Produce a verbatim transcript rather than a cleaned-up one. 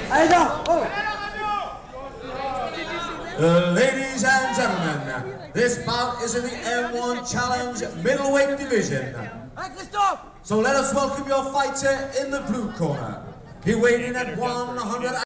Uh, ladies and gentlemen, this bout is in the M one Challenge middleweight division. So let us welcome your fighter in the blue corner. He weighed in at one hundred